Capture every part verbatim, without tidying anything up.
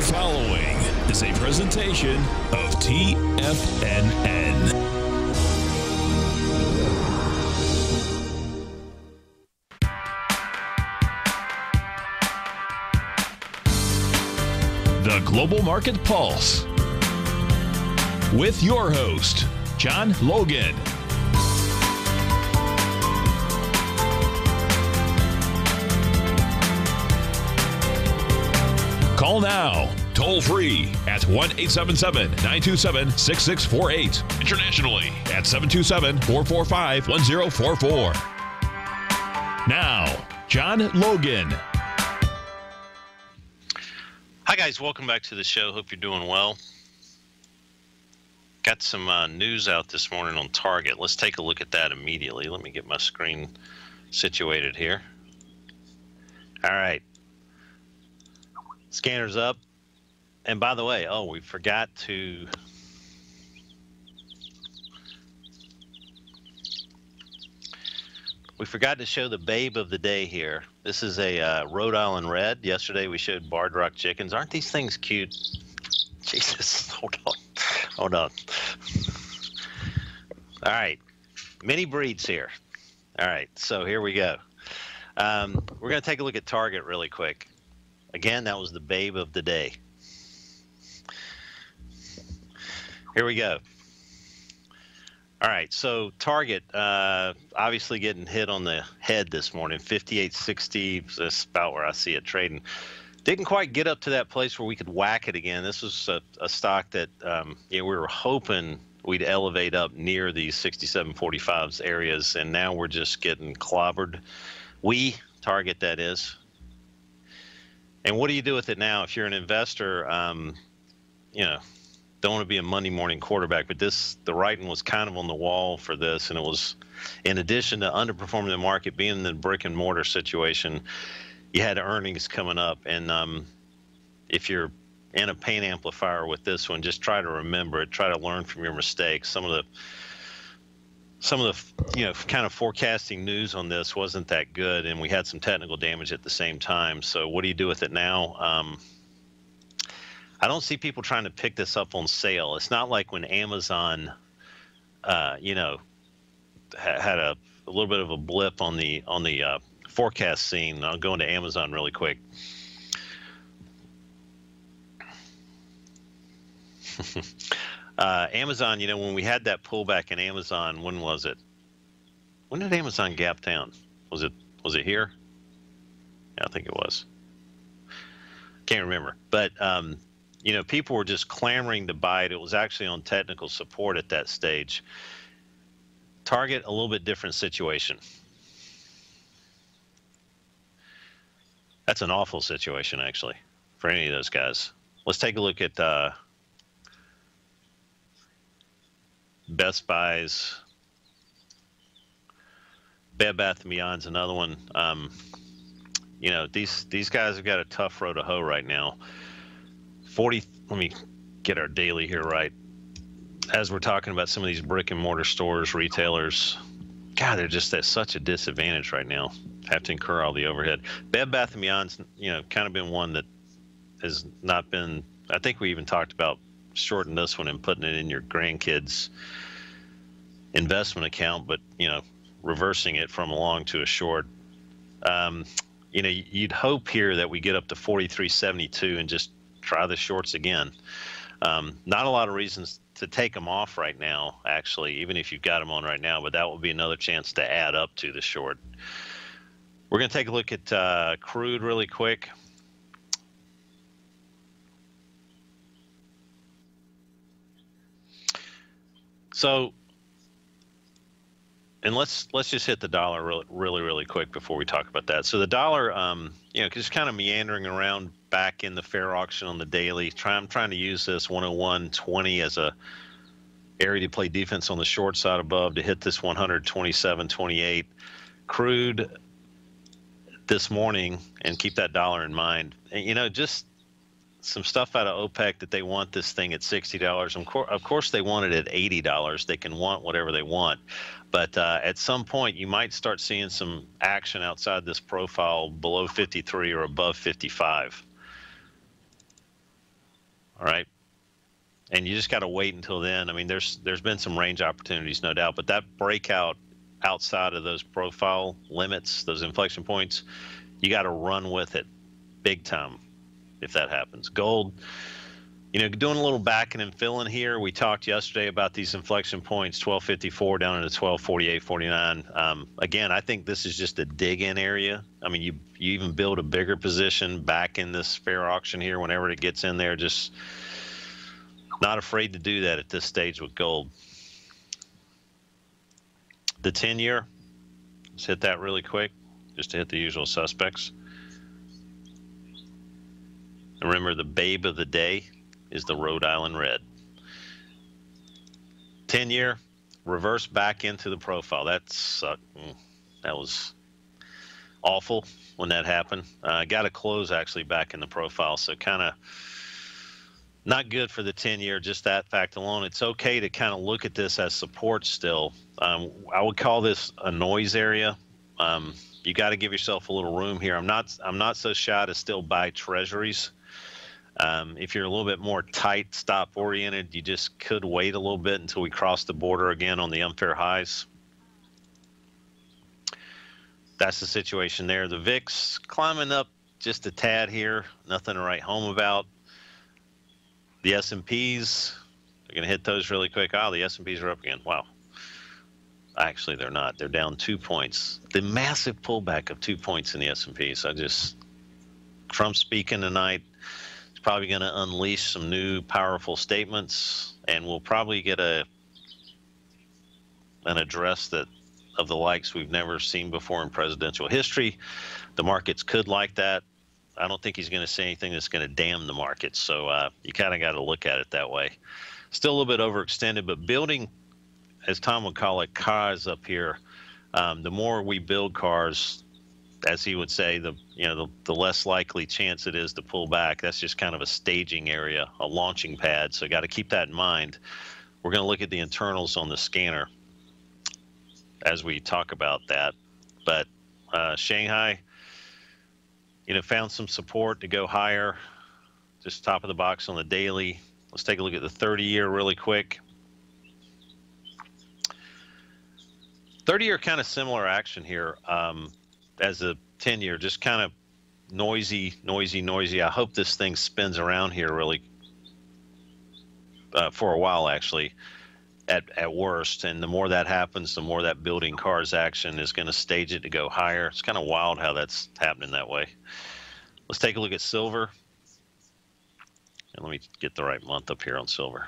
following is a presentation of T F N N. The Global Market Pulse with your host, John Logan. Call now, toll free at one eight seven seven, nine two seven, six six four eight. Internationally at seven two seven, four four five, one zero four four. Now, John Logan. Hi guys, welcome back to the show. Hope you're doing well. Got some uh, news out this morning on Target. Let's take a look at that immediately. Let me get my screen situated here. All right. Scanner's up. And by the way, oh, we forgot to we forgot to show the babe of the day here. This is a uh, Rhode Island Red. Yesterday we showed Barred Rock chickens. Aren't these things cute? Jesus, hold on, hold on. All right, mini breeds here. All right, so here we go. Um, we're going to take a look at Target really quick. Again, that was the babe of the day. Here we go. All right, so Target, uh, obviously getting hit on the head this morning. fifty-eight sixty, that's about where I see it trading. Didn't quite get up to that place where we could whack it again. This was a, a stock that um, you know, we were hoping we'd elevate up near these sixty-seven forty-fives areas, and now we're just getting clobbered. We, Target that is. And what do you do with it now? If you're an investor, um, you know, don't want to be a Monday morning quarterback, but this, the writing was kind of on the wall for this. And it was, in addition to underperforming the market, being in the brick and mortar situation, you had earnings coming up. And um, if you're in a pain amplifier with this one, just try to remember it, try to learn from your mistakes. Some of the, some of the, you know, kind of forecasting news on this wasn't that good, and we had some technical damage at the same time. So what do you do with it now? Um, I don't see people trying to pick this up on sale. It's not like when Amazon, uh, you know, ha had a, a little bit of a blip on the on the uh, forecast scene. I'll go into Amazon really quick. Uh, Amazon, you know, when we had that pullback in Amazon, when was it? When did Amazon gap down? Was it was it here? Yeah, I think it was. Can't remember. But, um, you know, people were just clamoring to buy it. It was actually on technical support at that stage. Target, a little bit different situation. That's an awful situation, actually, for any of those guys. Let's take a look at uh, Best Buy's. Bed Bath and Beyond's another one. Um, you know, these these guys have got a tough road to hoe right now. forty. Let me get our daily here right. As we're talking about some of these brick and mortar stores, retailers, God, they're just at such a disadvantage right now. Have to incur all the overhead. Bed Bath and Beyond's, you know, kind of been one that has not been. I think we even talked about shorting this one and putting it in your grandkids' investment account, but you know, reversing it from a long to a short. Um, you know, you'd hope here that we get up to forty-three seventy-two and just try the shorts again. Um, not a lot of reasons to take them off right now, actually, even if you've got them on right now, but that would be another chance to add up to the short. We're going to take a look at uh, crude really quick. So, and let's let's just hit the dollar really, really, really quick before we talk about that. So the dollar, um, you know, just kind of meandering around back in the fair auction on the daily. Try, I'm trying to use this one oh one twenty as a area to play defense on the short side above to hit this one twenty-seven twenty-eight. Crude this morning, and keep that dollar in mind. And, you know, just some stuff out of OPEC that they want this thing at sixty dollars. Of course, they want it at eighty dollars. They can want whatever they want. But uh, at some point, you might start seeing some action outside this profile below fifty-three or above fifty-five. All right. And you just got to wait until then. I mean, there's there's been some range opportunities, no doubt, but that breakout outside of those profile limits, those inflection points, you got to run with it big time if that happens. Gold, you know, doing a little backing and filling here. We talked yesterday about these inflection points, twelve fifty-four down into twelve forty-eight forty-nine. Um, again, I think this is just a dig-in area. I mean, you you even build a bigger position back in this fair auction here whenever it gets in there. Just not afraid to do that at this stage with gold. The ten year, let's hit that really quick, just to hit the usual suspects. And remember, the babe of the day is the Rhode Island Red. ten year, reverse back into the profile. That sucked. That was awful when that happened. I uh, got to close actually back in the profile, so kind of not good for the ten year, just that fact alone. It's okay to kind of look at this as support still. Um, I would call this a noise area. Um, you got to give yourself a little room here. I'm not, I'm not so shy to still buy treasuries. Um, if you're a little bit more tight stop oriented, you just could wait a little bit until we cross the border again on the unfair highs. That's the situation there. The V I X climbing up just a tad here. Nothing to write home about. The S and Ps, they're going to hit those really quick. Oh, the S and Ps are up again. Wow. Actually, they're not. They're down two points. The massive pullback of two points in the S and Ps. I just, Trump speaking tonight is probably going to unleash some new powerful statements, and we'll probably get a an address that of the likes we've never seen before in presidential history. The markets could like that. I don't think he's going to say anything that's going to damn the market. So uh, you kind of got to look at it that way. Still a little bit overextended, but building, as Tom would call it, cars up here. Um, the more we build cars, as he would say, the you know the, the less likely chance it is to pull back. That's just kind of a staging area, a launching pad. So got to keep that in mind. We're going to look at the internals on the scanner as we talk about that. But uh, Shanghai, you know, found some support to go higher, just top of the box on the daily. Let's take a look at the thirty year really quick. thirty year kind of similar action here um, as the ten year, just kind of noisy, noisy, noisy. I hope this thing spins around here really uh, for a while, actually, at, at worst. And the more that happens, the more that building cars action is going to stage it to go higher. It's kind of wild how that's happening that way. Let's take a look at silver. And let me get the right month up here on silver.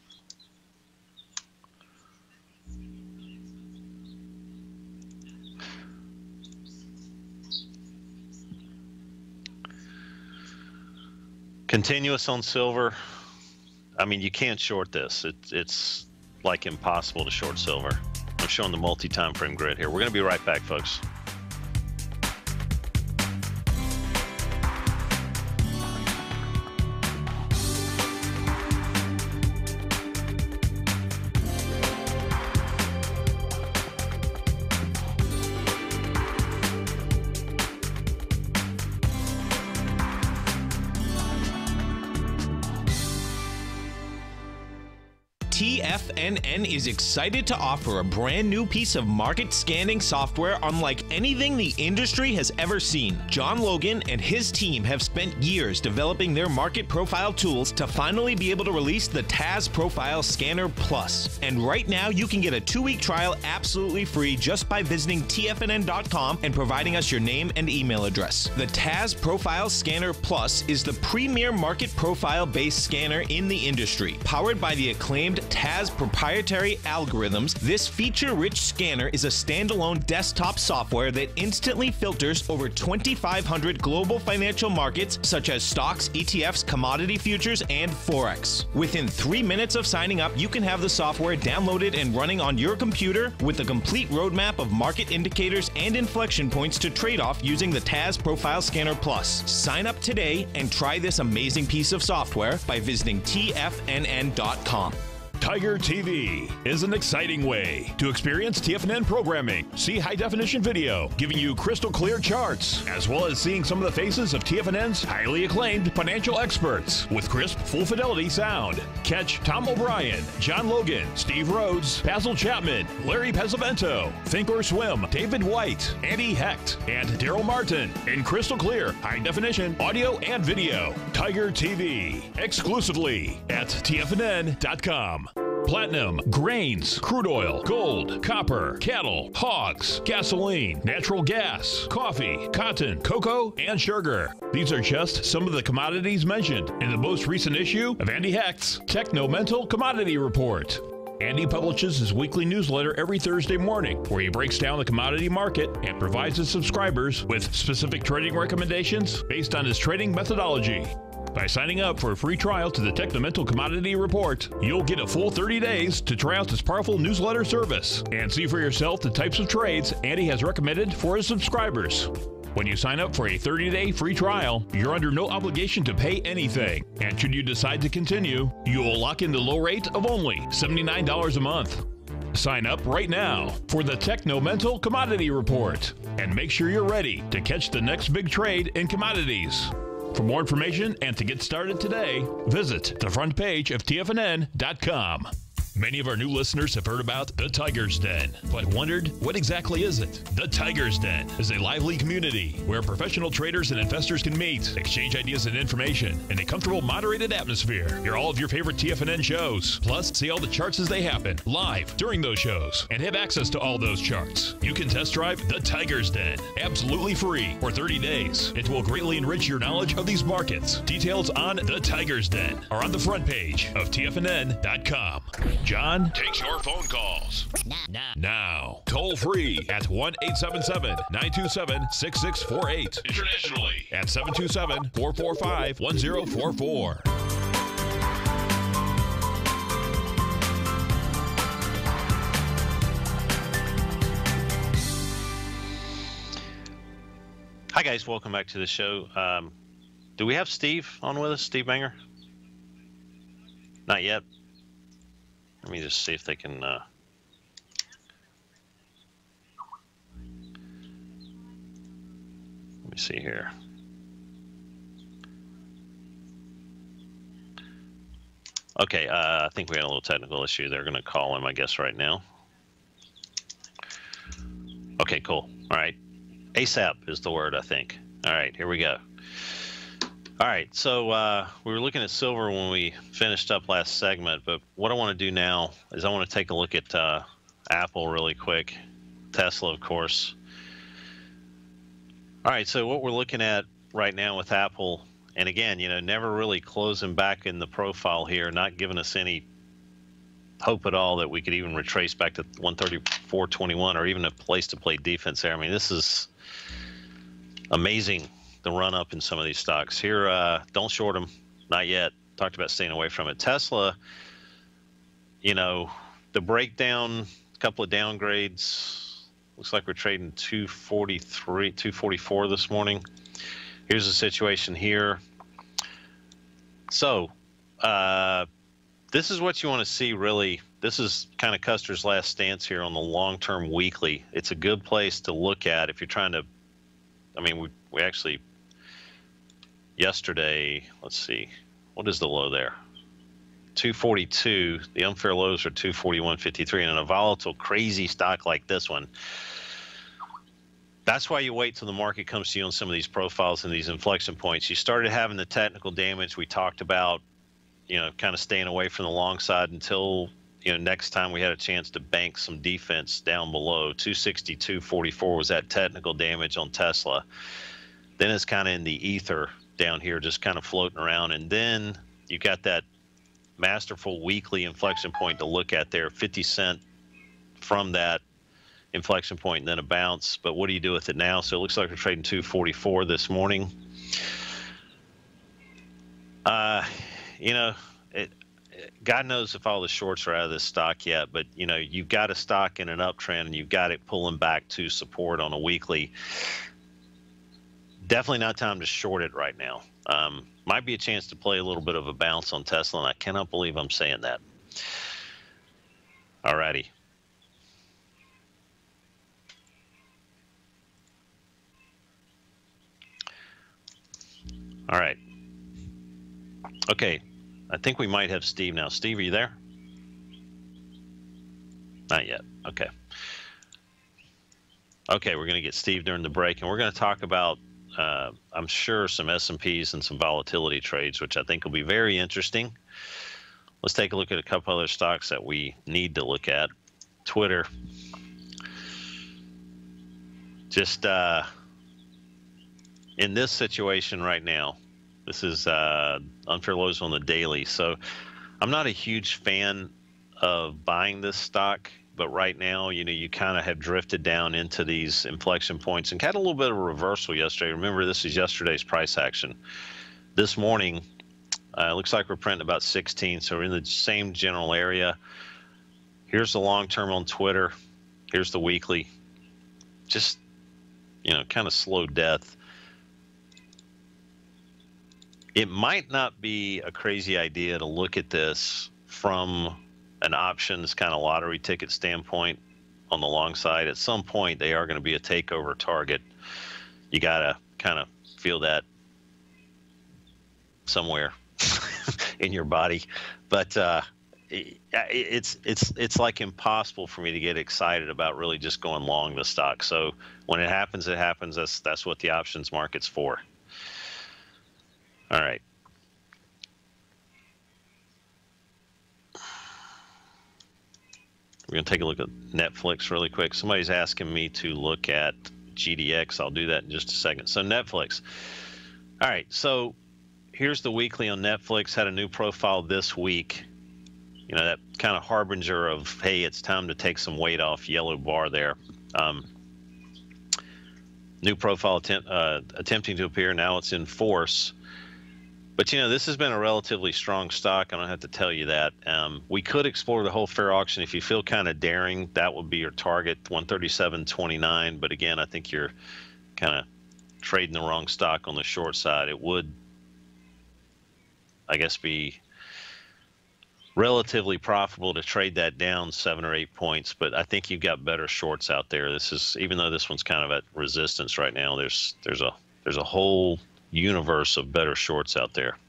Continuous on silver. I mean, you can't short this. It, it's like impossible to short silver. I'm showing the multi-time frame grid here. We're going to be right back, folks. T F N N is excited to offer a brand new piece of market scanning software unlike anything the industry has ever seen. John Logan and his team have spent years developing their market profile tools to finally be able to release the T A Z Profile Scanner Plus. And right now you can get a two-week trial absolutely free just by visiting T F N N dot com and providing us your name and email address. The T A Z Profile Scanner Plus is the premier market profile-based scanner in the industry. Powered by the acclaimed T A Z proprietary algorithms, this feature-rich scanner is a standalone desktop software that instantly filters over twenty-five hundred global financial markets such as stocks, E T Fs, commodity futures, and Forex. Within three minutes of signing up, you can have the software downloaded and running on your computer with a complete roadmap of market indicators and inflection points to trade off using the T A Z Profile Scanner Plus. Sign up today and try this amazing piece of software by visiting T F N N dot com. Tiger T V is an exciting way to experience T F N N programming. See high-definition video giving you crystal clear charts, as well as seeing some of the faces of T F N N's highly acclaimed financial experts with crisp, full-fidelity sound. Catch Tom O'Brien, John Logan, Steve Rhodes, Basil Chapman, Larry Pesavento, Think or Swim, David White, Andy Hecht, and Daryl Martin in crystal clear, high-definition audio and video. Tiger T V, exclusively at T F N N dot com. Platinum, grains, crude oil, gold, copper, cattle, hogs, gasoline, natural gas, coffee, cotton, cocoa, and sugar. These are just some of the commodities mentioned in the most recent issue of Andy Hecht's Techno-Mental Commodity Report. Andy publishes his weekly newsletter every Thursday morning, where he breaks down the commodity market and provides his subscribers with specific trading recommendations based on his trading methodology. By signing up for a free trial to the Techno-Mental Commodity Report, you'll get a full thirty days to try out this powerful newsletter service and see for yourself the types of trades Andy has recommended for his subscribers. When you sign up for a thirty day free trial, you're under no obligation to pay anything. And should you decide to continue, you will lock in the low rate of only seventy-nine dollars a month. Sign up right now for the Techno-Mental Commodity Report and make sure you're ready to catch the next big trade in commodities. For more information and to get started today, visit the front page of T F N N dot com. Many of our new listeners have heard about the Tiger's Den, but wondered, what exactly is it? The Tiger's Den is a lively community where professional traders and investors can meet, exchange ideas and information in a comfortable, moderated atmosphere. Hear all of your favorite T F N N shows, plus see all the charts as they happen live during those shows and have access to all those charts. You can test drive the Tiger's Den absolutely free for thirty days. It will greatly enrich your knowledge of these markets. Details on the Tiger's Den are on the front page of T F N N dot com. John takes your phone calls now. Now, toll free at one eight seven seven, nine two seven, six six four eight. Internationally at seven two seven, four four five, one zero four four. Hi, guys. Welcome back to the show. Um, do we have Steve on with us? Steve Banger? Not yet. Let me just see if they can. Uh... Let me see here. Okay, uh, I think we had a little technical issue. They're going to call him, I guess, right now. Okay, cool. All right. ASAP is the word, I think. All right, here we go. All right, so uh, we were looking at silver when we finished up last segment, but what I want to do now is I want to take a look at uh, Apple really quick, Tesla, of course. All right, so what we're looking at right now with Apple, and again, you know, never really closing back in the profile here, not giving us any hope at all that we could even retrace back to one thirty-four twenty-one or even a place to play defense there. I mean, this is amazing. The run up in some of these stocks here. Uh, don't short them, not yet. Talked about staying away from it. Tesla, you know, the breakdown, a couple of downgrades. Looks like we're trading two forty-three, two forty-four this morning. Here's the situation here. So, uh, this is what you want to see, really. This is kind of Custer's last stance here on the long-term weekly. It's a good place to look at if you're trying to. I mean, we we actually. Yesterday, let's see, what is the low there? two forty-two. The unfair lows are two forty-one fifty-three. And in a volatile, crazy stock like this one, that's why you wait till the market comes to you on some of these profiles and these inflection points. You started having the technical damage we talked about, you know, kind of staying away from the long side until, you know, next time we had a chance to bank some defense down below. two sixty-two forty-four was that technical damage on Tesla. Then it's kind of in the ether down here, just kind of floating around. And then you got that masterful weekly inflection point to look at there, fifty cent from that inflection point and then a bounce. But what do you do with it now? So it looks like we're trading two forty-four this morning. Uh, you know, it, God knows if all the shorts are out of this stock yet, but you know, you've got a stock in an uptrend and you've got it pulling back to support on a weekly. Definitely not time to short it right now. Um, might be a chance to play a little bit of a bounce on Tesla, and I cannot believe I'm saying that. All righty. All right. Okay. I think we might have Steve now. Steve, are you there? Not yet. Okay. Okay, we're going to get Steve during the break, and we're going to talk about, uh, I'm sure, some S and Ps and some volatility trades, which I think will be very interesting. Let's take a look at a couple other stocks that we need to look at. Twitter. Just uh, in this situation right now, this is uh, unfair lows on the daily. So I'm not a huge fan of buying this stock, but right now, you know, you kind of have drifted down into these inflection points and had a little bit of a reversal yesterday. Remember, this is yesterday's price action. This morning, uh, it looks like we're printing about sixteen, so we're in the same general area. Here's the long term on Twitter. Here's the weekly. Just, you know, kind of slow death. It might not be a crazy idea to look at this from an options kind of lottery ticket standpoint on the long side. At some point, they are going to be a takeover target. You got to kind of feel that somewhere in your body. But uh, it, it's it's it's like impossible for me to get excited about really just going long the stock. So when it happens, it happens. That's that's what the options market's for. All right. We're going to take a look at Netflix really quick. Somebody's asking me to look at G D X. I'll do that in just a second. So Netflix. All right. So here's the weekly on Netflix. Had a new profile this week. You know, that kind of harbinger of, hey, it's time to take some weight off. Yellow bar there. Um, new profile attempt, uh, attempting to appear. Now it's in force. But, you know, this has been a relatively strong stock. I don't have to tell you that. Um, we could explore the whole fair auction. If you feel kind of daring, that would be your target, one thirty-seven twenty-nine. But, again, I think you're kind of trading the wrong stock on the short side. It would, I guess, be relatively profitable to trade that down seven or eight points. But I think you've got better shorts out there. This is, even though this one's kind of at resistance right now, there's there's a there's a whole universe of better shorts out there.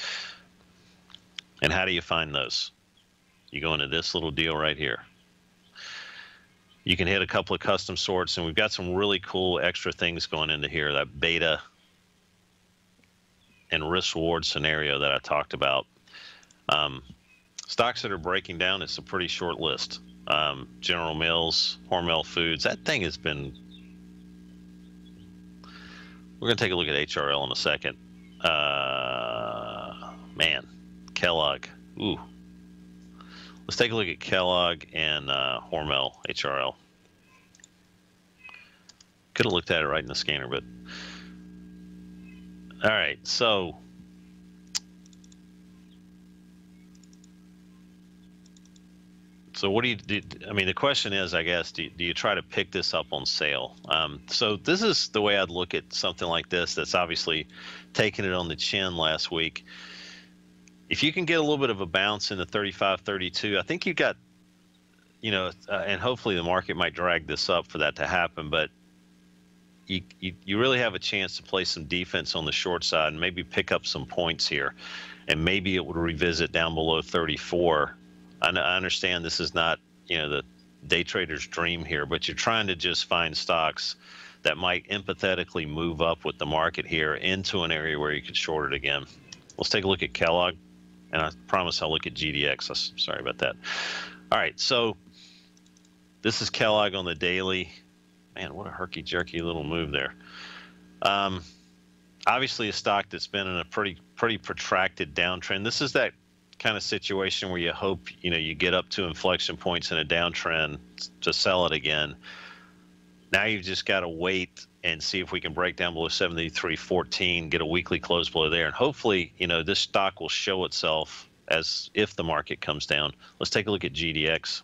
And how do you find those? You go into this little deal right here. You can hit a couple of custom sorts, and we've got some really cool extra things going into here. That beta and risk reward scenario that I talked about. Um, stocks that are breaking down, it's a pretty short list. Um, General Mills, Hormel Foods, that thing has been. We're going to take a look at H R L in a second. Uh, man, Kellogg. Ooh. Let's take a look at Kellogg and uh, Hormel H R L. Could have looked at it right in the scanner, but. All right, so. So what do you do? I mean, the question is, I guess, do you, do you try to pick this up on sale? Um, so this is the way I'd look at something like this that's obviously taking it on the chin last week. If you can get a little bit of a bounce in the thirty-five, thirty-two, I think you got, you know, uh, and hopefully the market might drag this up for that to happen, but you, you, you really have a chance to play some defense on the short side and maybe pick up some points here. And maybe it would revisit down below thirty-four. I understand this is not, you know, the day trader's dream here, but you're trying to just find stocks that might empathetically move up with the market here into an area where you could short it again. Let's take a look at Kellogg, and I promise I'll look at G D X. Sorry about that. All right, so this is Kellogg on the daily. Man, what a herky-jerky little move there. Um, obviously a stock that's been in a pretty pretty protracted downtrend. This is that kind of situation where you hope, you know, you get up to inflection points in a downtrend to sell it again. Now you've just got to wait and see if we can break down below seventy-three fourteen, get a weekly close below there, and hopefully, you know, this stock will show itself as if the market comes down. Let's take a look at G D X.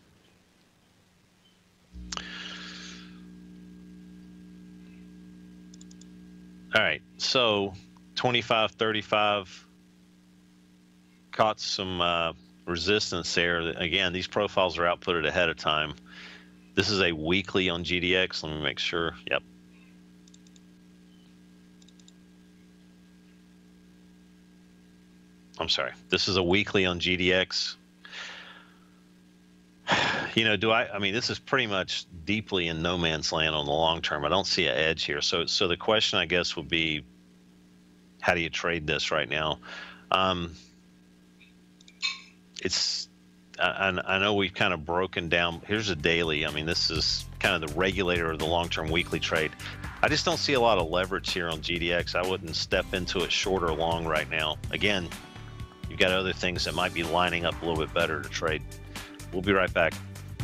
All right, so twenty-five thirty-five. Caught some uh, resistance there. Again, these profiles are outputted ahead of time. This is a weekly on G D X. Let me make sure. Yep. I'm sorry. This is a weekly on G D X. You know, do I, I mean, this is pretty much deeply in no man's land on the long term. I don't see an edge here. So, so the question, I guess, would be, how do you trade this right now? Um, it's, I, I know we've kind of broken down. Here's a daily. I mean, this is kind of the regulator of the long-term weekly trade. I just don't see a lot of leverage here on G D X. I wouldn't step into it short or long right now. Again, you've got other things that might be lining up a little bit better to trade. We'll be right back.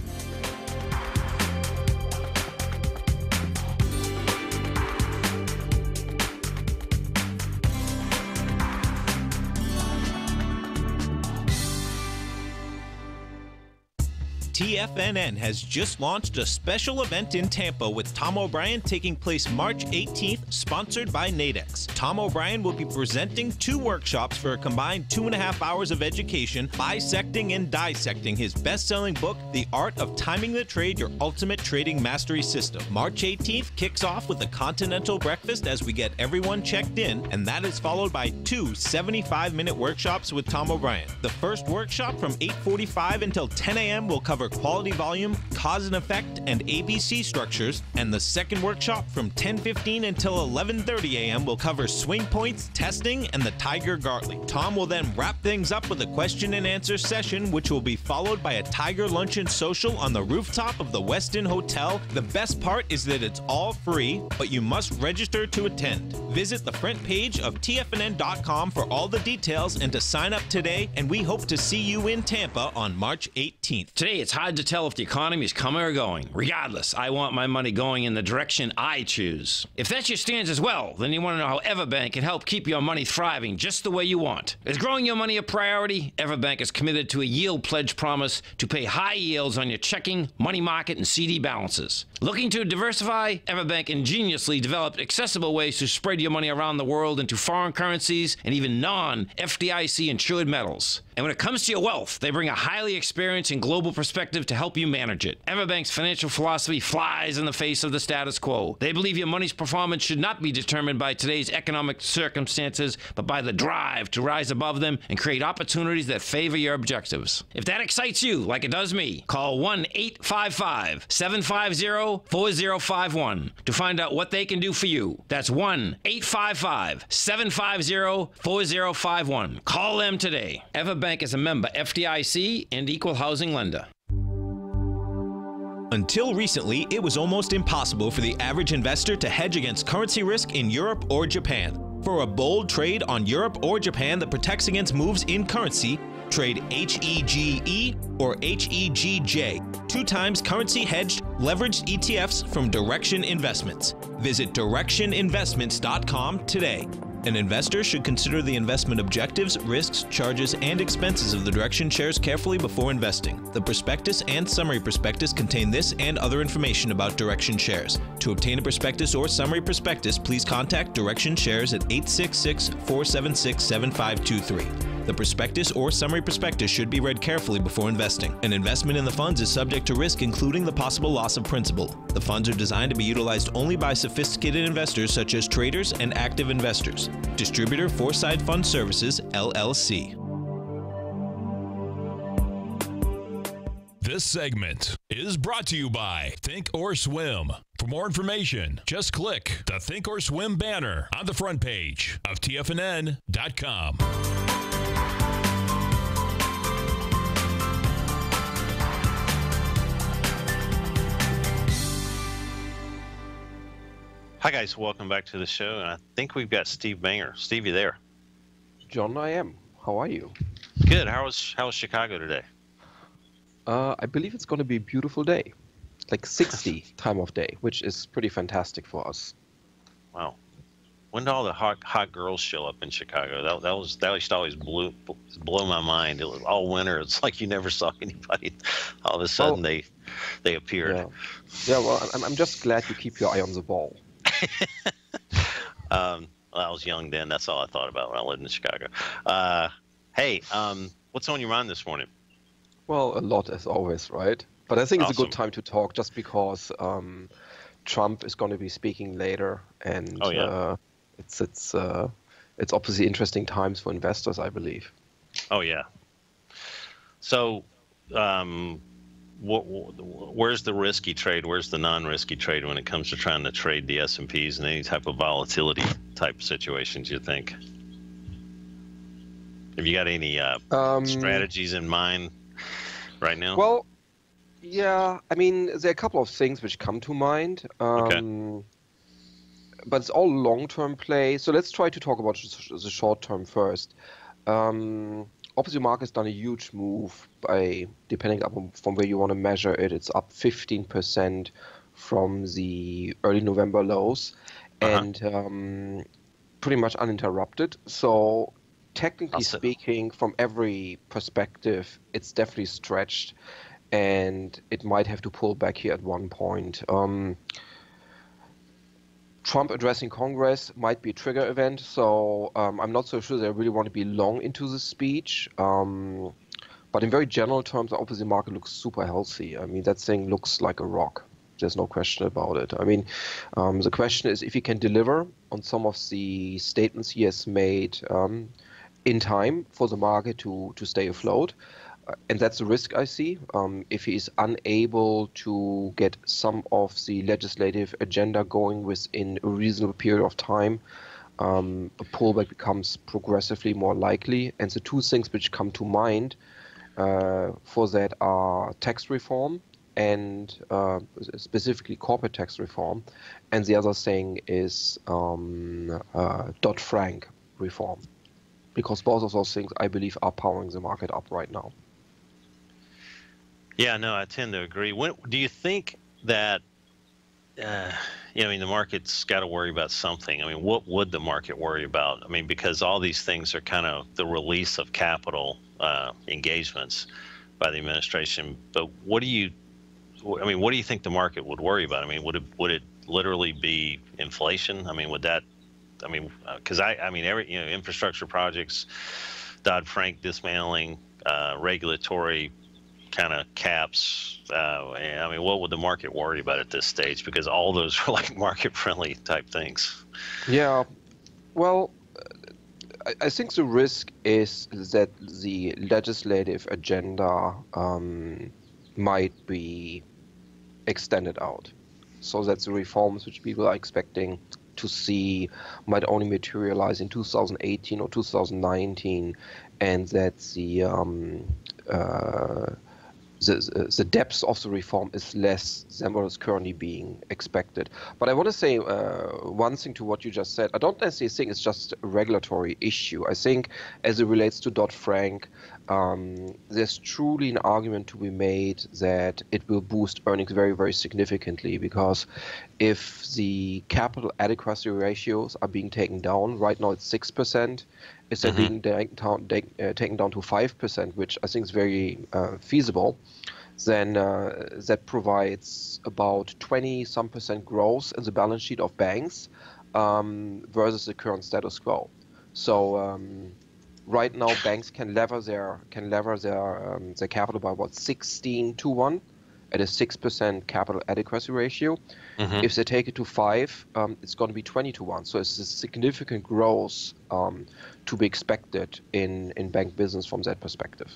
T F N N has just launched a special event in Tampa with Tom O'Brien taking place March eighteenth, sponsored by Nadex. Tom O'Brien will be presenting two workshops for a combined two and a half hours of education, bisecting and dissecting his best-selling book, The Art of Timing the Trade, Your Ultimate Trading Mastery System. March eighteenth kicks off with a continental breakfast as we get everyone checked in, and that is followed by two seventy-five minute workshops with Tom O'Brien. The first workshop from eight forty-five until ten a m will cover quality volume, cause and effect, and A B C structures, and the second workshop from ten fifteen until eleven thirty a m will cover swing points, testing, and the Tiger Gartley. Tom will then wrap things up with a question and answer session, which will be followed by a Tiger Luncheon Social on the rooftop of the Westin Hotel. The best part is that it's all free, but you must register to attend. Visit the front page of T F N N dot com for all the details and to sign up today, and we hope to see you in Tampa on March eighteenth. Today, it's hard to tell if the economy is coming or going. Regardless, I want my money going in the direction I choose. If that's your stance as well, then you want to know how Everbank can help keep your money thriving just the way you want. Is growing your money a priority? Everbank is committed to a yield pledge promise to pay high yields on your checking, money market, and C D balances. Looking to diversify? Everbank ingeniously developed accessible ways to spread your money around the world into foreign currencies and even non-F D I C insured metals. And when it comes to your wealth, they bring a highly experienced and global perspective to help you manage it. Everbank's financial philosophy flies in the face of the status quo. They believe your money's performance should not be determined by today's economic circumstances, but by the drive to rise above them and create opportunities that favor your objectives. If that excites you, like it does me, call one eight five five, seven five zero, four zero five one to find out what they can do for you. That's one eight five five, seven five zero, four zero five one. Call them today. Everbank is a member F D I C and equal housing lender. Until recently, it was almost impossible for the average investor to hedge against currency risk in Europe or Japan. For a bold trade on Europe or Japan that protects against moves in currency, trade H E G E or H E G J, two times currency hedged leveraged E T Fs from Direction Investments. Visit direction investments dot com today. An investor should consider the investment objectives, risks, charges, and expenses of the Direction shares carefully before investing. The prospectus and summary prospectus contain this and other information about Direction shares. To obtain a prospectus or summary prospectus, please contact Direction shares at eight six six, four seven six, seven five two three. The prospectus or summary prospectus should be read carefully before investing. An investment in the funds is subject to risk, including the possible loss of principal. The funds are designed to be utilized only by sophisticated investors such as traders and active investors. Distributor Foreside Fund Services, L L C. This segment is brought to you by Think or Swim. For more information, just click the Think or Swim banner on the front page of T F N N dot com. Hi guys, welcome back to the show, and I think we've got Steve Banger. Steve, you there? John, I am. How are you? Good. How was how was Chicago today? Uh, I believe it's going to be a beautiful day, like sixty time of day, which is pretty fantastic for us. Wow. When did all the hot hot girls show up in Chicago? That that was that used to always blew blow my mind. It was all winter. It's like you never saw anybody. All of a sudden well, they they appeared. Yeah. yeah. Well, I'm I'm just glad you keep your eye on the ball. um, well, I was young then. That's all I thought about when I lived in Chicago. Uh, hey, um, what's what's on your mind this morning? Well, a lot as always, right? But I think it's a Awesome. good time to talk just because um, Trump is going to be speaking later, and Oh, yeah. uh, it's it's uh, it's obviously interesting times for investors, I believe. Oh, yeah. So, um, what, where's the risky trade? Where's the non-risky trade when it comes to trying to trade the S and Ps and any type of volatility type situations, you think? Have you got any uh, Um, strategies in mind right now? Well, yeah, I mean, there are a couple of things which come to mind. Um, But it's all long-term play. So let's try to talk about the short term first. Um, obviously, market's done a huge move by, depending upon from where you want to measure it, it's up fifteen percent from the early November lows, Uh-huh. and um, pretty much uninterrupted. So technically I'll say- speaking, from every perspective, it's definitely stretched, and it might have to pull back here at one point. Um, Trump addressing Congress might be a trigger event, so um, I'm not so sure that I really want to be long into the speech. Um, but in very general terms, obviously, the market looks super healthy. I mean, that thing looks like a rock. There's no question about it. I mean, um, the question is if he can deliver on some of the statements he has made um, in time for the market to, to stay afloat. And that's the risk I see. Um, if he is unable to get some of the legislative agenda going within a reasonable period of time, um, a pullback becomes progressively more likely. And the two things which come to mind uh, for that are tax reform and uh, specifically corporate tax reform. And the other thing is um, uh, Dodd-Frank reform, because both of those things, I believe, are powering the market up right now. Yeah, no, I tend to agree. When, do you think that, uh, you know, I mean, the market's got to worry about something. I mean, what would the market worry about? I mean, because all these things are kind of the release of capital uh, engagements by the administration. But what do you, I mean, what do you think the market would worry about? I mean, would it would it literally be inflation? I mean, would that, I mean, because I, I mean, every, you know, infrastructure projects, Dodd-Frank dismantling, uh, regulatory kind of caps. Uh, I mean, what would the market worry about at this stage? Because all those are like market-friendly type things. Yeah, well, I, I think the risk is that the legislative agenda um, might be extended out, so that the reforms which people are expecting to see might only materialize in two thousand eighteen or two thousand nineteen, and that the um, uh, The, the depth of the reform is less than what is currently being expected. But I want to say uh, one thing to what you just said. I don't necessarily think it's just a regulatory issue. I think as it relates to Dodd-Frank, um, there's truly an argument to be made that it will boost earnings very, very significantly, because if the capital adequacy ratios are being taken down, right now it's six percent, is that Mhm. being taken down, uh, taken down to five percent, which I think is very uh, feasible, then uh, that provides about twenty some percent growth in the balance sheet of banks um, versus the current status quo. So um, right now, banks can lever their can lever their um, their capital by about sixteen to one at a six percent capital adequacy ratio. Mhm. If they take it to five, um, it's going to be twenty to one. So it's a significant growth um, to be expected in, in bank business from that perspective.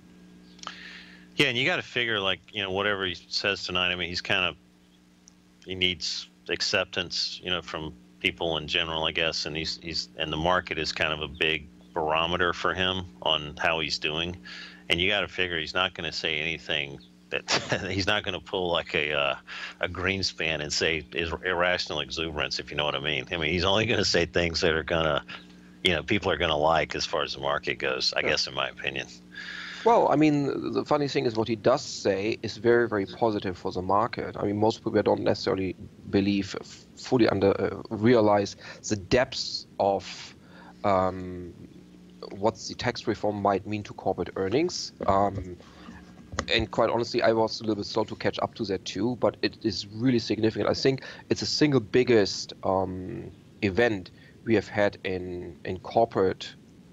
Yeah, and you got to figure, like, you know, whatever he says tonight, I mean, he's kind of, he needs acceptance, you know, from people in general, I guess, and he's, he's, and the market is kind of a big barometer for him on how he's doing. And you got to figure he's not going to say anything that he's not going to pull like a uh, a Greenspan and say is irrational exuberance, if you know what I mean. I mean, he's only going to say things that are going to, you know, people are going to like as far as the market goes, I Yeah. guess, in my opinion. Well, I mean, the funny thing is what he does say is very, very positive for the market. I mean, most people don't necessarily believe, fully under uh, realize the depths of um, what the tax reform might mean to corporate earnings. Um, and quite honestly, I was a little bit slow to catch up to that too, but it is really significant. I think it's the single biggest um, event we have had in, in corporate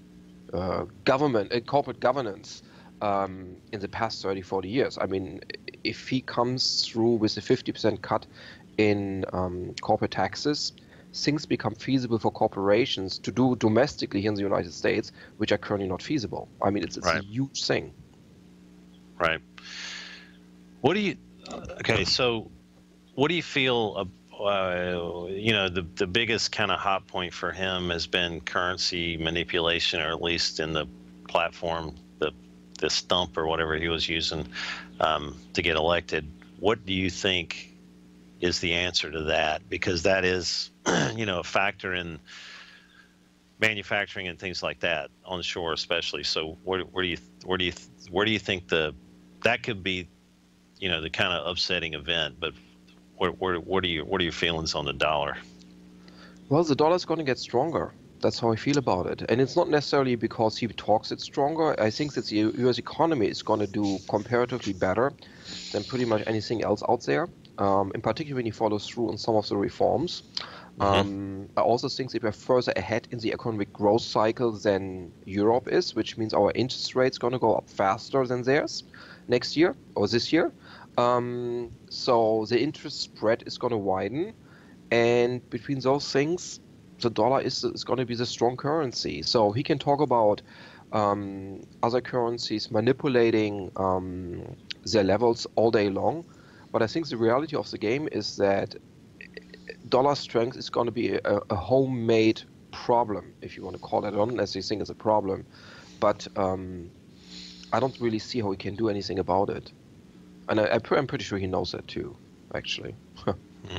uh, government, uh, corporate governance um, in the past thirty, forty years. I mean, if he comes through with a fifty percent cut in um, corporate taxes, things become feasible for corporations to do domestically here in the United States, which are currently not feasible. I mean, it's, it's Right. a huge thing. Right. What do you? Okay, so what do you feel? Uh, you know, the the biggest kind of hot point for him has been currency manipulation, or at least in the platform, the the stump or whatever he was using um, to get elected. What do you think is the answer to that? Because that is, you know, a factor in manufacturing and things like that on shore, especially. So where where do you where do you where do you think the that could be, you know, the kind of upsetting event? But where where what are you what are your feelings on the dollar? Well, the dollar's going to get stronger. That's how I feel about it. And it's not necessarily because he talks it stronger. I think that the U S economy is going to do comparatively better than pretty much anything else out there, um, in particular when he follows through on some of the reforms. Mm-hmm. um, I also think that we're further ahead in the economic growth cycle than Europe is, which means our interest rate's going to go up faster than theirs next year or this year. Um, so the interest spread is going to widen. And between those things, the dollar is, is going to be the strong currency. So he can talk about um, other currencies manipulating um, their levels all day long. But I think the reality of the game is that dollar strength is going to be a, a homemade problem, if you want to call it. I don't necessarily think it's a problem, but um, I don't really see how he can do anything about it. And I, I'm pretty sure he knows that too, actually. mm.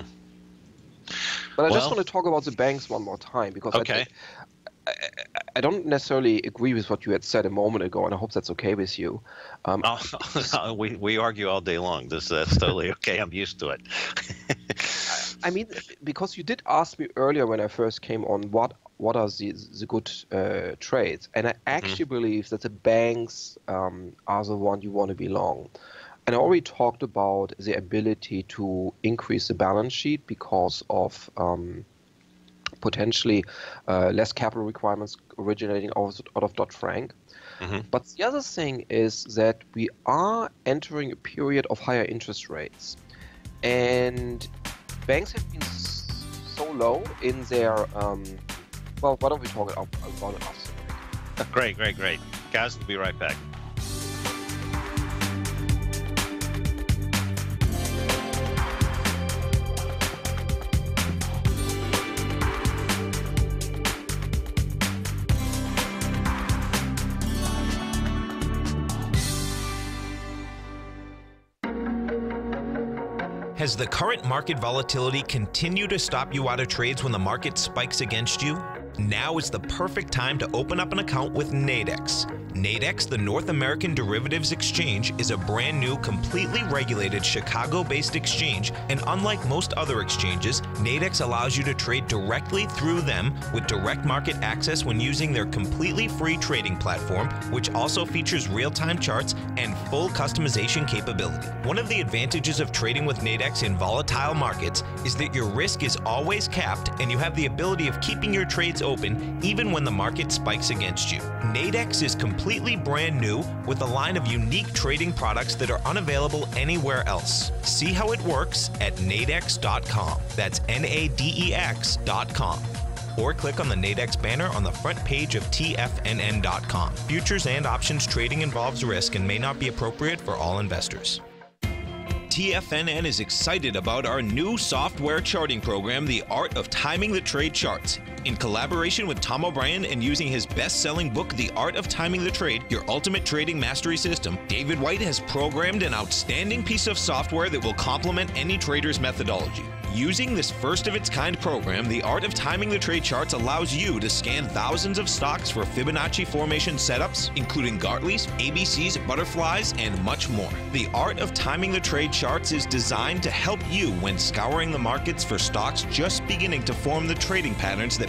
But I well, just want to talk about the banks one more time, because okay. I, I, I don't necessarily agree with what you had said a moment ago, and I hope that's okay with you. Um, oh, we, we argue all day long. This, that's totally okay. I'm used to it. I mean, because you did ask me earlier when I first came on, what what are the, the good uh, trades? And I actually mm-hmm. believe that the banks um, are the one you want to be long. And I already talked about the ability to increase the balance sheet because of um, potentially uh, less capital requirements originating out of Dodd-Frank. Mm-hmm. But the other thing is that we are entering a period of higher interest rates. And banks have been so low in their, um, well, why don't we talk about it after? Great, great, great. Guys, we'll be right back. Has the current market volatility continued to stop you out of trades when the market spikes against you? Now is the perfect time to open up an account with Nadex. Nadex, the North American Derivatives Exchange, is a brand new, completely regulated Chicago-based exchange, and unlike most other exchanges, Nadex allows you to trade directly through them with direct market access when using their completely free trading platform, which also features real-time charts and full customization capability. One of the advantages of trading with Nadex in volatile markets is that your risk is always capped and you have the ability of keeping your trades open even when the market spikes against you. Nadex is completely brand new with a line of unique trading products that are unavailable anywhere else. See how it works at nadex dot com. That's N A D E X dot com. Or click on the Nadex banner on the front page of T F N N dot com. Futures and options trading involves risk and may not be appropriate for all investors. T F N N is excited about our new software charting program, The Art of Timing the Trade Charts. In collaboration with Tom O'Brien and using his best-selling book, The Art of Timing the Trade, Your Ultimate Trading Mastery System, David White has programmed an outstanding piece of software that will complement any trader's methodology. Using this first-of-its-kind program, The Art of Timing the Trade Charts allows you to scan thousands of stocks for Fibonacci formation setups, including Gartley's, A B C's, butterflies, and much more. The Art of Timing the Trade Charts is designed to help you when scouring the markets for stocks just beginning to form the trading patterns that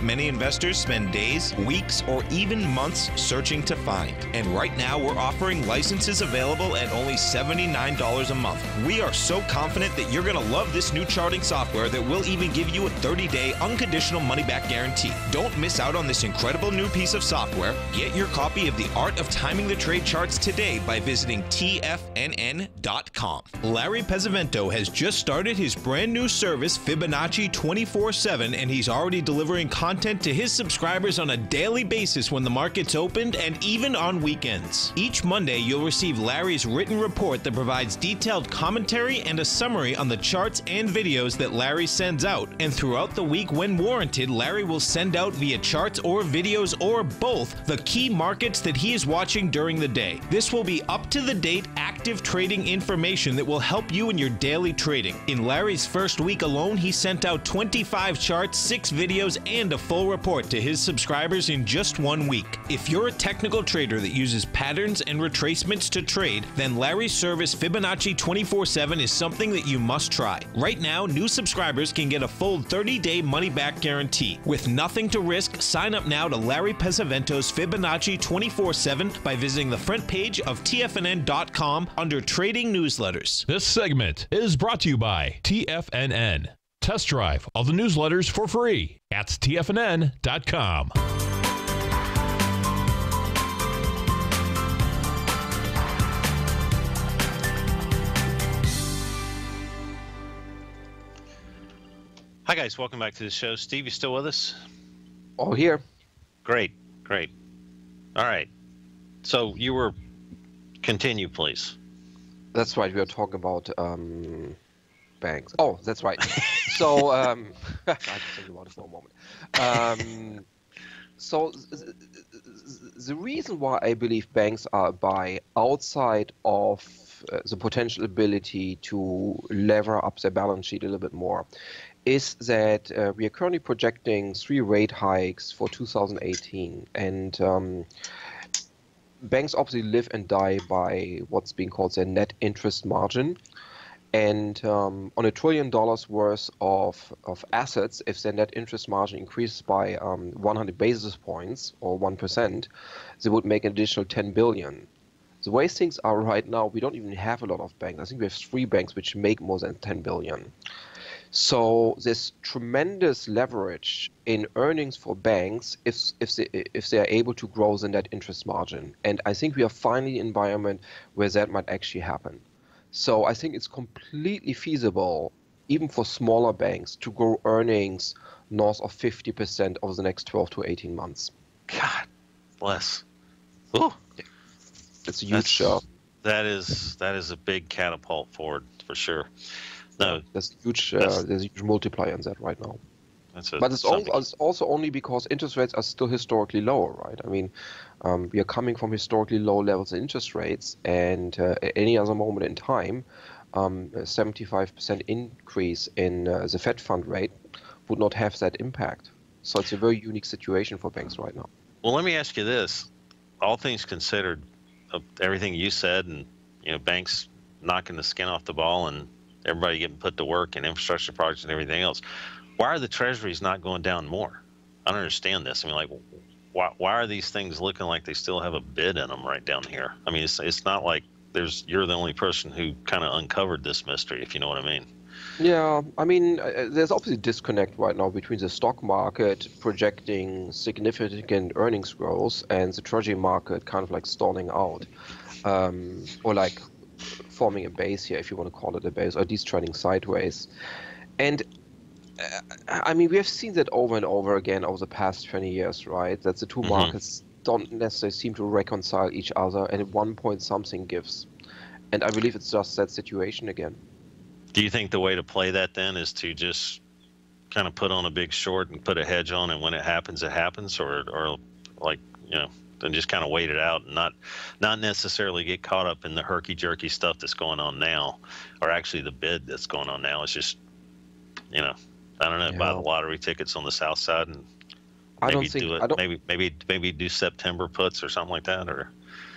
many investors spend days, weeks, or even months searching to find. And right now, we're offering licenses available at only seventy-nine dollars a month. We are so confident that you're going to love this new charting software that will even give you a thirty-day unconditional money-back guarantee. Don't miss out on this incredible new piece of software. Get your copy of The Art of Timing the Trade Charts today by visiting T F N N dot com. Larry Pesavento has just started his brand new service, Fibonacci twenty-four seven, and he's already delivering content to his subscribers on a daily basis when the market's opened and even on weekends. Each Monday, you'll receive Larry's written report that provides detailed commentary and a summary on the charts and videos that Larry sends out. And throughout the week, when warranted, Larry will send out via charts or videos or both the key markets that he is watching during the day. This will be up-to-the-date active trading information that will help you in your daily trading. In Larry's first week alone, he sent out twenty-five charts, six videos, and a full report to his subscribers in just one week. If you're a technical trader that uses patterns and retracements to trade, then Larry's service Fibonacci twenty-four seven is something that you must try. Right now, new subscribers can get a full thirty-day money-back guarantee. With nothing to risk, sign up now to Larry Pesavento's Fibonacci twenty-four seven by visiting the front page of T F N N dot com under Trading Newsletters. This segment is brought to you by T F N N. Test drive all the newsletters for free at T F N N dot com. Hi guys, welcome back to the show. Steve, you still with us? All here. Great, great. All right. So you were, continue please. That's right. We are talking about um, banks. Oh, that's right. So um, I had to think about it for a moment. Um, so th- the reason why I believe banks are a buy outside of uh, the potential ability to lever up their balance sheet a little bit more is that uh, we are currently projecting three rate hikes for two thousand eighteen, and um, banks obviously live and die by what's being called their net interest margin. And um, on a trillion dollars worth of, of assets, if their net interest margin increases by um, one hundred basis points or one percent, they would make an additional ten billion. The way things are right now, we don't even have a lot of banks. I think we have three banks which make more than ten billion. So there's tremendous leverage in earnings for banks if if they if they are able to grow the net interest margin. And I think we are finally in an environment where that might actually happen. So I think it's completely feasible, even for smaller banks, to grow earnings north of fifty percent over the next twelve to eighteen months. God bless. Ooh. It's a huge uh, that is that is a big catapult forward for sure. No, there's huge uh, that's, there's a huge multiplier on that right now. That's a, but it's also, it's also only because interest rates are still historically lower, right? I mean, um, we are coming from historically low levels of interest rates, and uh, at any other moment in time, um, a seventy-five percent increase in uh, the Fed fund rate would not have that impact. So it's a very unique situation for banks right now. Well, let me ask you this: all things considered, uh, everything you said, and you know, banks knocking the skin off the ball, and everybody getting put to work, and infrastructure projects and everything else. Why are the treasuries not going down more? I don't understand this. I mean, like, why why are these things looking like they still have a bid in them right down here? I mean, it's it's not like there's you're the only person who kind of uncovered this mystery, if you know what I mean. Yeah, I mean, uh, there's obviously a disconnect right now between the stock market projecting significant earnings growth and the treasury market kind of like stalling out, um, or like forming a base here, if you want to call it a base, or at least trending sideways. And uh, I mean, we have seen that over and over again over the past twenty years, right? That the two mm-hmm. markets don't necessarily seem to reconcile each other, and at one point something gives. And I believe it's just that situation again. Do you think the way to play that then is to just kind of put on a big short and put a hedge on, and when it happens, it happens, or or like, you know, then just kind of wait it out and not not necessarily get caught up in the herky-jerky stuff that's going on now, or actually the bid that's going on now? It's just, you know, I don't know, yeah. buy the lottery tickets on the south side and I maybe don't think, do it. I don't, maybe maybe maybe do September puts or something like that, or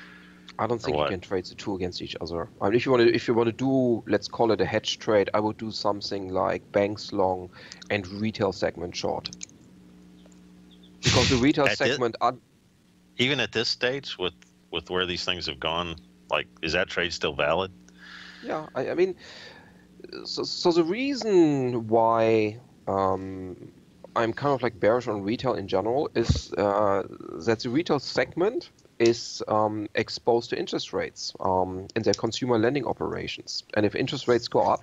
I don't think you can trade the two against each other. I mean, if you want to, if you want to do, let's call it a hedge trade, I would do something like banks long and retail segment short. because the retail At thi- segment, are, Even at this stage, with with where these things have gone, like, is that trade still valid? yeah, I, I mean, so, so the reason why um, I'm kind of like bearish on retail in general is uh, that the retail segment is um, exposed to interest rates um, in their consumer lending operations. And if interest rates go up,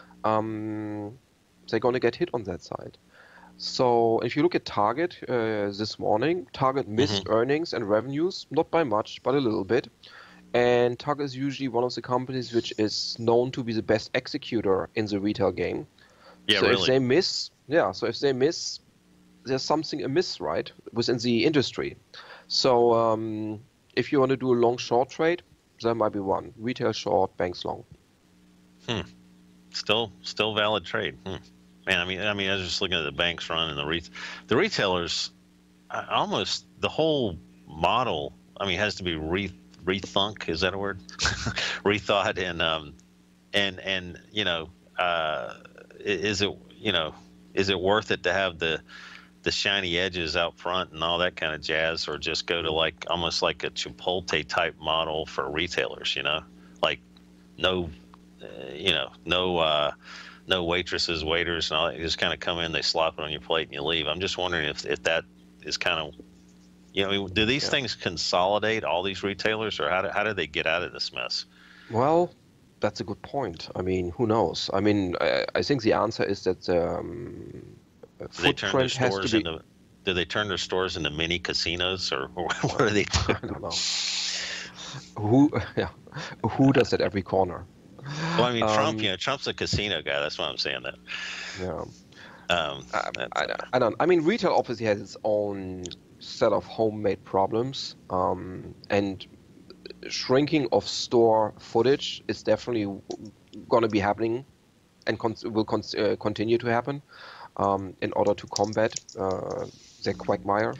um, they're going to get hit on that side. So if you look at Target uh, this morning, Target missed Mm-hmm. earnings and revenues, not by much, but a little bit. And Target is usually one of the companies which is known to be the best executor in the retail game. Yeah, So if really. they miss, yeah, so if they miss, there's something amiss, right, within the industry. So um, if you want to do a long short trade, there might be one. Retail short, banks long. Hmm. Still, still valid trade. Hmm. Man, I mean, I mean, I was just looking at the banks run and the re- the retailers. uh, Almost the whole model. I mean, has to be re rethunk. Is that a word? Rethought and um, and and you know, uh, i- is it you know, is it worth it to have the the shiny edges out front and all that kind of jazz, or just go to like almost like a Chipotle type model for retailers? You know, like no, uh, you know, no. Uh, no waitresses, waiters, and all that. You just kind of come in, they slop it on your plate, and you leave. I'm just wondering if, if that is kind of, you know, do these Yeah. things consolidate all these retailers, or how do, how do they get out of this mess? Well, that's a good point. I mean, who knows? I mean, I, I think the answer is that um, Do they turn their footprint has to stores be. into, do they turn their stores into mini casinos, or, or what are they doing? I don't know. Who, yeah, who does at every corner? Well, I mean, Trump, Um, you know, Trump's a casino guy. That's why I'm saying that. yeah. Um, I, that's, I, uh, I don't. I mean, retail obviously has its own set of homemade problems, um, and shrinking of store footage is definitely going to be happening, and con- will con- uh, continue to happen um, in order to combat uh, the quagmire.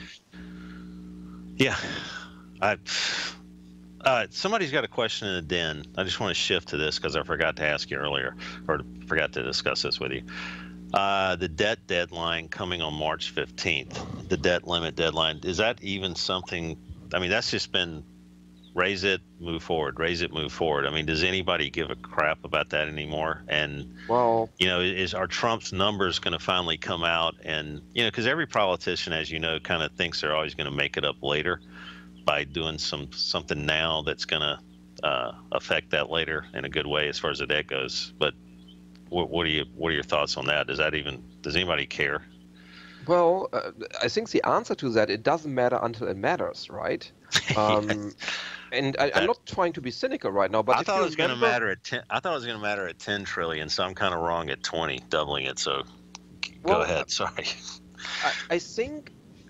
yeah. I, uh, somebody's got a question in the den. I just want to shift to this because I forgot to ask you earlier, or forgot to discuss this with you. Uh, the debt deadline coming on March fifteenth, the debt limit deadline, is that even something? I mean, that's just been raise it, move forward, raise it, move forward. I mean, does anybody give a crap about that anymore? And, Well, you know, is are Trump's numbers going to finally come out? And, you know, because every politician, as you know, kind of thinks they're always going to make it up later by doing some something now that's going to uh, affect that later in a good way as far as the debt goes. But what, what are you what are your thoughts on that? Does that even does anybody care? well, uh, I think the answer to that, it doesn't matter until it matters, right? Um, and I, I'm That- not trying to be cynical right now, but I if thought you it was going to remember, matter at ten. I thought it was going to matter at ten trillion. So I'm kind of wrong at twenty, doubling it. So well, go ahead. Sorry. I, I think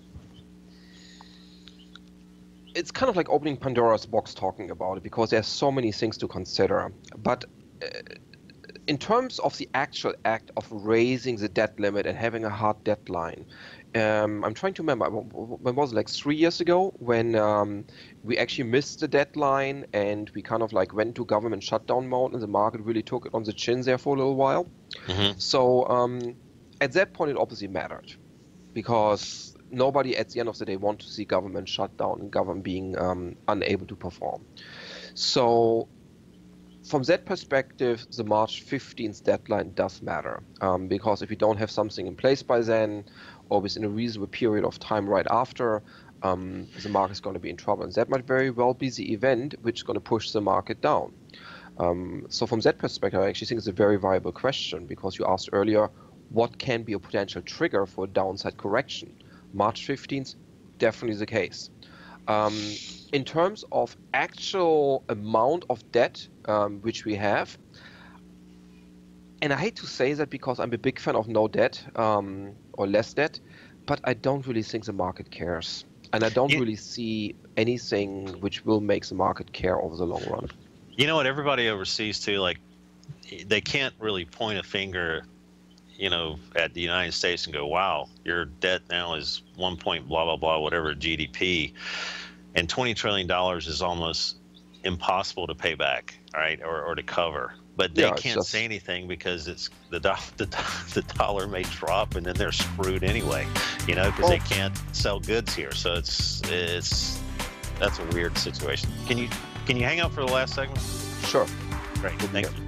it's kind of like opening Pandora's box talking about it because there's so many things to consider. But uh, in terms of the actual act of raising the debt limit and having a hard deadline, um, I'm trying to remember, when was it, like three years ago, when um, we actually missed the deadline and we kind of like went to government shutdown mode and the market really took it on the chin there for a little while. Mm-hmm. So um, at that point, it obviously mattered because nobody at the end of the day wants to see government shut down and government being um, unable to perform. So from that perspective, the March fifteenth deadline does matter um, because if you don't have something in place by then or within a reasonable period of time right after, um, the market is going to be in trouble. And that might very well be the event which is going to push the market down. Um, so from that perspective, I actually think it's a very viable question because you asked earlier, what can be a potential trigger for a downside correction? March fifteenth, definitely the case. Um, in terms of actual amount of debt um, which we have, and I hate to say that because I'm a big fan of no debt um, or less debt, but I don't really think the market cares. And I don't You- really see anything which will make the market care over the long run. You know what? Everybody overseas too, like they can't really point a finger, you know, at the United States and go, "Wow, your debt now is one point blah blah blah whatever G D P," and twenty trillion dollars is almost impossible to pay back, right, or or to cover. but they Yeah, it's can't just- say anything because it's the, do- the the dollar may drop and then they're screwed anyway, you know, because Well- they can't sell goods here. So it's it's that's a weird situation. Can you can you hang out for the last segment? Sure. Great, thank you.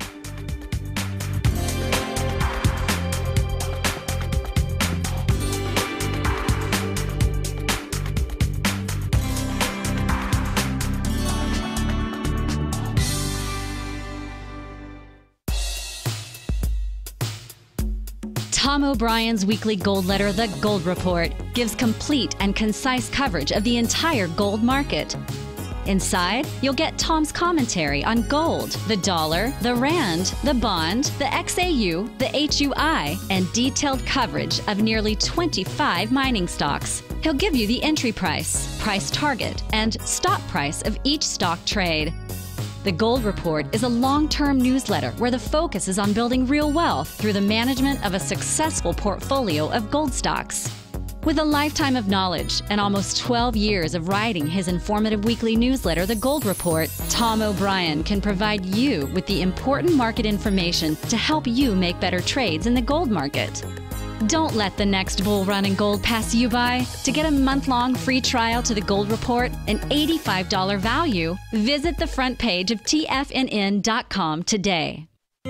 Tom O'Brien's weekly gold letter, The Gold Report, gives complete and concise coverage of the entire gold market. Inside, you'll get Tom's commentary on gold, the dollar, the rand, the bond, the X A U, the H U I, and detailed coverage of nearly twenty-five mining stocks. He'll give you the entry price, price target, and stop price of each stock trade. The Gold Report is a long-term newsletter where the focus is on building real wealth through the management of a successful portfolio of gold stocks. With a lifetime of knowledge and almost twelve years of writing his informative weekly newsletter, The Gold Report, Tom O'Brien can provide you with the important market information to help you make better trades in the gold market. Don't let the next bull run in gold pass you by. To get a month-long free trial to The Gold Report, an eighty-five dollars value, visit the front page of T F N N dot com today.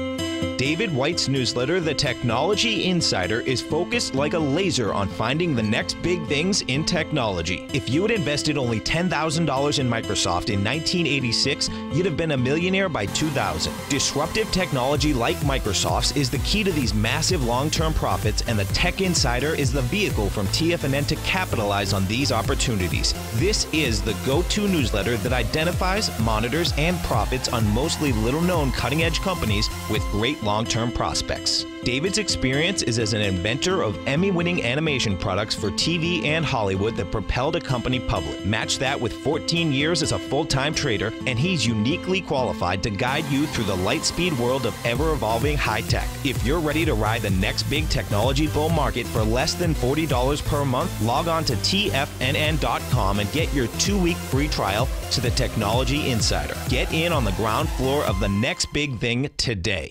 David White's newsletter, The Technology Insider, is focused like a laser on finding the next big things in technology. If you had invested only ten thousand dollars in Microsoft in nineteen eighty-six, you'd have been a millionaire by two thousand. Disruptive technology like Microsoft's is the key to these massive long-term profits, and the Tech Insider is the vehicle from T F N N to capitalize on these opportunities. This is the go-to newsletter that identifies, monitors, and profits on mostly little-known cutting-edge companies with great long-term prospects. David's experience is as an inventor of Emmy-winning animation products for T V and Hollywood that propelled a company public. Match that with fourteen years as a full-time trader, and he's uniquely qualified to guide you through the light-speed world of ever-evolving high-tech. If you're ready to ride the next big technology bull market for less than forty dollars per month, log on to T F N N dot com and get your two-week free trial to the Technology Insider. Get in on the ground floor of the next big thing today.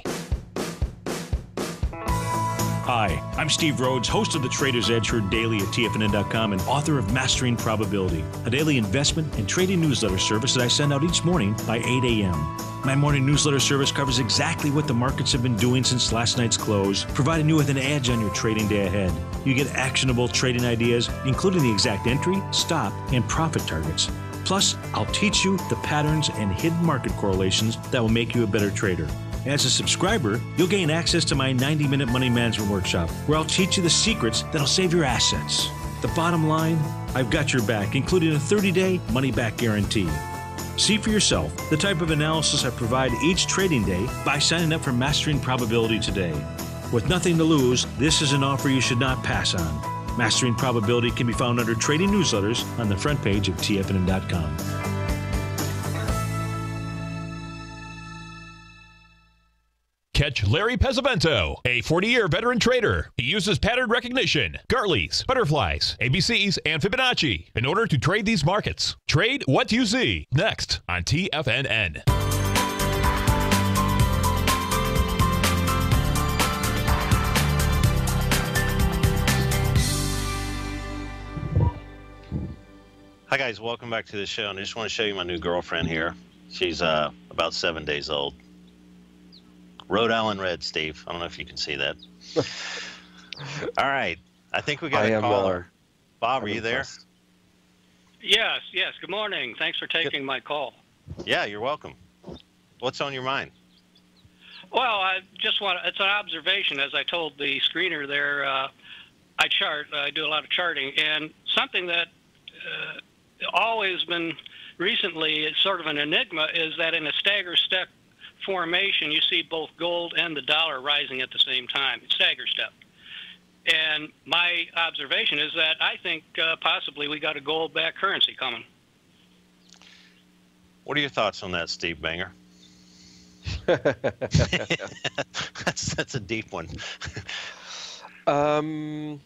Hi, I'm Steve Rhodes, host of the Trader's Edge, heard daily at T F N N dot com and author of Mastering Probability, a daily investment and trading newsletter service that I send out each morning by eight a m My morning newsletter service covers exactly what the markets have been doing since last night's close, providing you with an edge on your trading day ahead. You get actionable trading ideas, including the exact entry, stop, and profit targets. Plus, I'll teach you the patterns and hidden market correlations that will make you a better trader. As a subscriber, you'll gain access to my ninety minute money management workshop, where I'll teach you the secrets that'll save your assets. The bottom line, I've got your back, including a thirty day money-back guarantee. See for yourself the type of analysis I provide each trading day by signing up for Mastering Probability today. With nothing to lose, this is an offer you should not pass on. Mastering Probability can be found under Trading Newsletters on the front page of T F N N dot com. Catch Larry Pesavento, a forty year veteran trader. He uses pattern recognition, Gartley's, butterflies, A B Cs, and Fibonacci in order to trade these markets. Trade what you see. Next on T F N N. Hi guys, welcome back to the show. And I just want to show you my new girlfriend here. She's uh, about seven days old. Rhode Island Red, Steve. I don't know if you can see that. All right. I think we got I a am, caller. uh, Bob, are I'm you there? impressed. Yes, yes. Good morning. Thanks for taking my call. Yeah, you're welcome. What's on your mind? Well, I just want it's an observation. As I told the screener there, uh, I chart. I do a lot of charting, and something that uh, always been recently it's sort of an enigma is that in a stagger step formation, you see both gold and the dollar rising at the same time. It's stagger step. And my observation is that I think uh, possibly we got a gold-backed currency coming. What are your thoughts on that, Steve Banger? that's that's a deep one. um.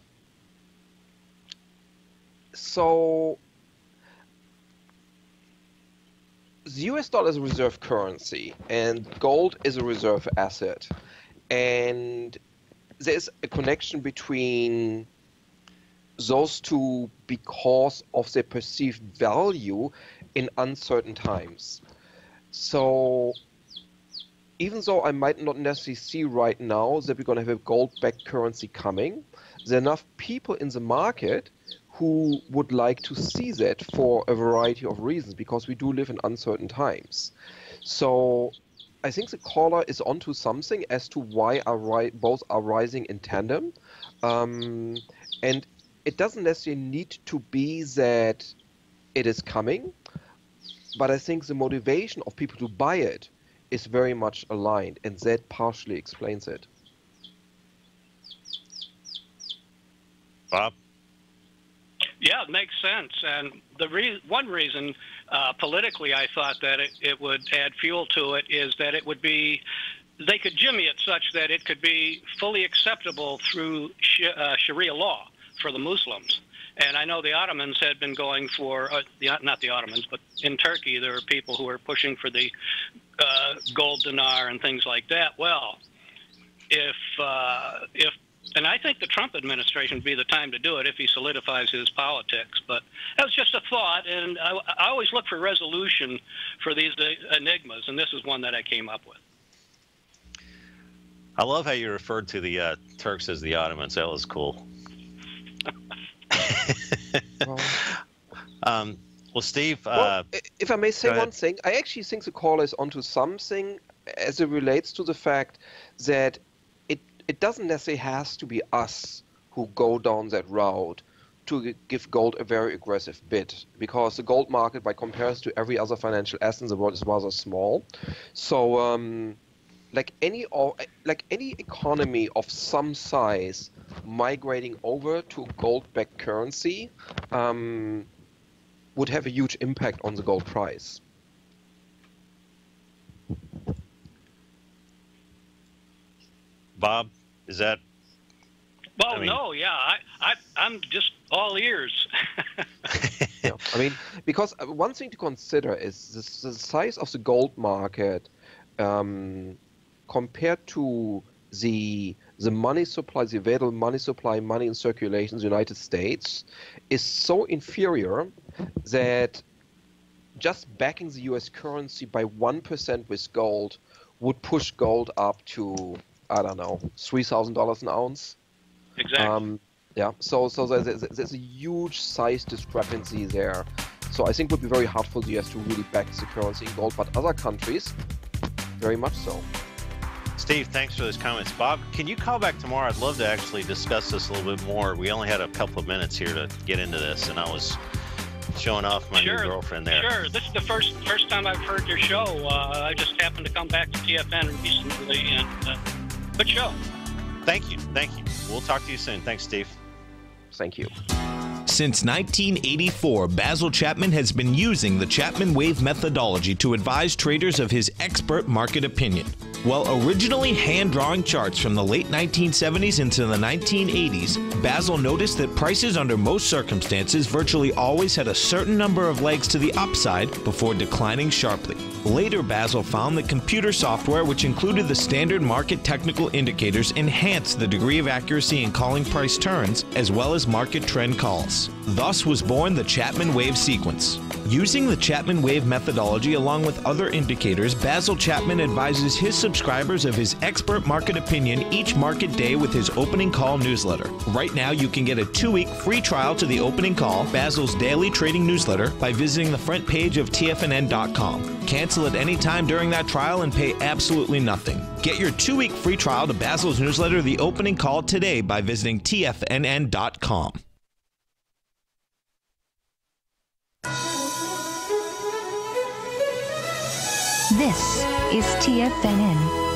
So the U S dollar is a reserve currency, and gold is a reserve asset. And there's a connection between those two because of their perceived value in uncertain times. So even though I might not necessarily see right now that we're going to have a gold-backed currency coming, there are enough people in the market who would like to see that for a variety of reasons, because we do live in uncertain times. So I think the caller is onto something as to why are ri- both are rising in tandem. Um, and it doesn't necessarily need to be that it is coming, but I think the motivation of people to buy it is very much aligned, and that partially explains it. Bob? Yeah, it makes sense. And the re- one reason uh, politically I thought that it, it would add fuel to it is that it would be, they could jimmy it such that it could be fully acceptable through sh- uh, Sharia law for the Muslims. And I know the Ottomans had been going for, uh, the, not the Ottomans, but in Turkey there were people who were pushing for the uh, gold dinar and things like that. Well, if uh, if and I think the Trump administration would be the time to do it if he solidifies his politics. But that was just a thought, and I, I always look for resolution for these enigmas, and this is one that I came up with. I love how you referred to the uh, Turks as the Ottomans. That was cool. well, um, well, Steve. well, Uh, if I may say go one ahead. thing, I actually think the caller is onto something as it relates to the fact that it it doesn't necessarily has to be us who go down that route to g- give gold a very aggressive bid, because the gold market, by comparison to every other financial asset in the world, is rather small. So, um, like any or like any economy of some size migrating over to a gold-backed currency um, would have a huge impact on the gold price. Bob, is that? Well, I mean- no, yeah, I, I, I'm just all ears. Yeah. I mean, because uh, one thing to consider is the, the size of the gold market um, compared to the the money supply, the available money supply, money in circulation in the United States is so inferior that just backing the U S currency by one percent with gold would push gold up to, I don't know, three thousand dollars an ounce. Exactly. Um, yeah, so so there's, there's a huge size discrepancy there. So I think it would be very hard for the U S to really back the currency in gold, but other countries, very much so. Steve, thanks for those comments. Bob, can you call back tomorrow? I'd love to actually discuss this a little bit more. We only had a couple of minutes here to get into this, and I was showing off my sure, new girlfriend there. Sure. This is the first first time I've heard your show. Uh, I just happened to come back to T F N recently, and uh, good show. Thank you. Thank you. We'll talk to you soon. Thanks, Steve. Thank you. Since nineteen eighty-four, Basil Chapman has been using the Chapman Wave methodology to advise traders of his expert market opinion. While originally hand-drawing charts from the late nineteen seventies into the nineteen eighties, Basil noticed that prices under most circumstances virtually always had a certain number of legs to the upside before declining sharply. Later, Basil found that computer software, which included the standard market technical indicators, enhanced the degree of accuracy in calling price turns, as well as market trend calls. Thus was born the Chapman Wave sequence. Using the Chapman Wave methodology along with other indicators, Basil Chapman advises his subscribers of his expert market opinion each market day with his opening call newsletter. Right now, you can get a two-week free trial to the opening call, Basil's daily trading newsletter, by visiting the front page of T F N N dot com. Cancel at any time during that trial and pay absolutely nothing. Get your two-week free trial to Basil's newsletter, The Opening Call, today by visiting T F N N dot com. This is T F N N.